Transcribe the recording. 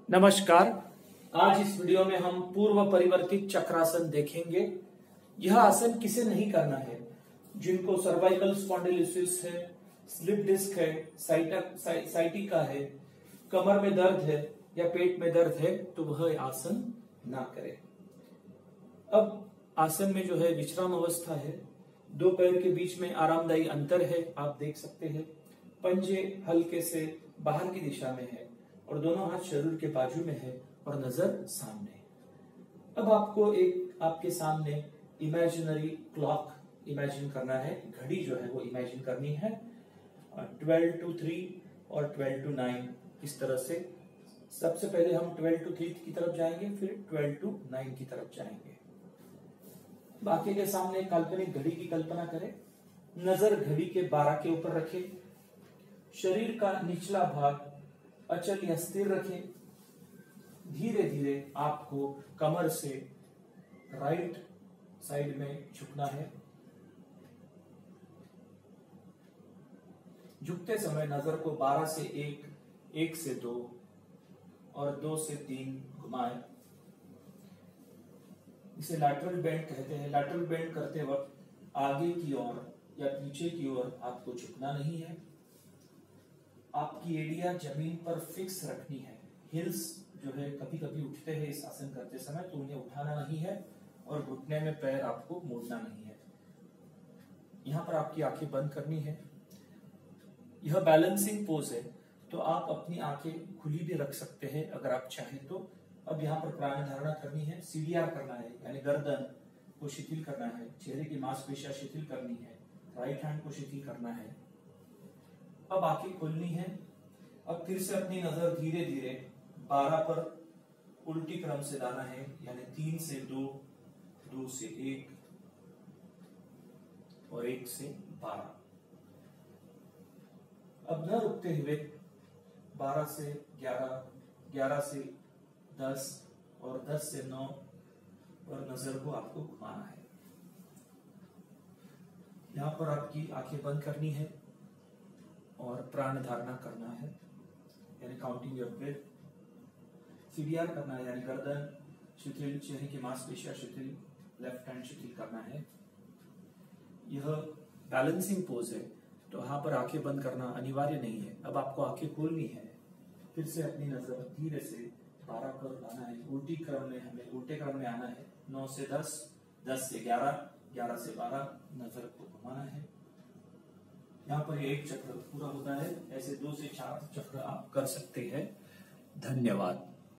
नमस्कार। आज इस वीडियो में हम पूर्व परिवर्तित चक्रासन देखेंगे। यह आसन किसे नहीं करना है? जिनको सर्वाइकल स्पॉन्डिलोसिस है, स्लिप डिस्क है, साइटिका है, कमर में दर्द है या पेट में दर्द है तो वह आसन ना करे। अब आसन में जो है विश्राम अवस्था है, दो पैर के बीच में आरामदायी अंतर है, आप देख सकते हैं। पंजे हल्के से बाहर की दिशा में है और दोनों हाथ शरीर के बाजू में है और नजर सामने है। अब आपको एक आपके सामने इमेजिनरी क्लॉक इमेजिन करना है, घड़ी जो है वो इमेजिन करनी है। 12 to 3 और 12 to 9 इस तरह से। सबसे पहले हम 12 to 3 की तरफ जाएंगे, फिर 12 to 9 की तरफ जाएंगे। बाकी के सामने काल्पनिक घड़ी की कल्पना करें, नजर घड़ी के 12 के ऊपर रखें, शरीर का निचला भाग अचल या स्थिर रखें। धीरे धीरे आपको कमर से राइट साइड में झुकना है। झुकते समय नजर को 12 से 1, 1 से 2 और 2 से 3 घुमाएं। इसे लैटरल बेंड कहते हैं। लैटरल बेंड करते वक्त आगे की ओर या पीछे की ओर आपको झुकना नहीं है। आपकी एड़ियां जमीन पर फिक्स रखनी है। हिल्स जो है कभी कभी उठते हैं इस आसन करते समय, तो उन्हें उठाना नहीं है और घुटने में पैर आपको मोड़ना नहीं है। यहां पर आपकी आंखें बंद करनी है। यह बैलेंसिंग पोज है, तो आप अपनी आंखें खुली भी रख सकते हैं अगर आप चाहें तो। अब यहाँ पर प्राण धारणा करनी है, सीडीआर करना है, यानी गर्दन को शिथिल करना है, चेहरे की मांसपेशियां शिथिल करनी है, राइट हैंड को शिथिल करना है। अब आंखें खोलनी है। अब फिर से अपनी नजर धीरे धीरे 12 पर उल्टी क्रम से लाना है, यानी 3 से 2, 2 से 1 और 1 से 12। अब न रुकते हुए 12 से 11, 11 से 10 और 10 से 9 और नजर को आपको घुमाना है। यहां पर आपकी आंखें बंद करनी है और प्राण धारणा करना है, यानी काउंटिंग योर ब्रेथ। सीडीआर करना है, यानी गर्दन शिथिल, चेहरे की मांसपेशियां शिथिल, लेफ्ट हैंड शिथिल करना है। यह बैलेंसिंग पोज है, तो यहां पर आंखें बंद करना अनिवार्य नहीं है। अब आपको आंखें खोलनी है। फिर से अपनी नजर धीरे से 12 पर लाना है। उल्टे क्रम में आना है। 9 से 10, 10 से 11, 11 से 12 नजर को घुमाना है। यहाँ पर एक चक्र पूरा होता है। ऐसे 2 से 4 चक्र आप कर सकते हैं। धन्यवाद।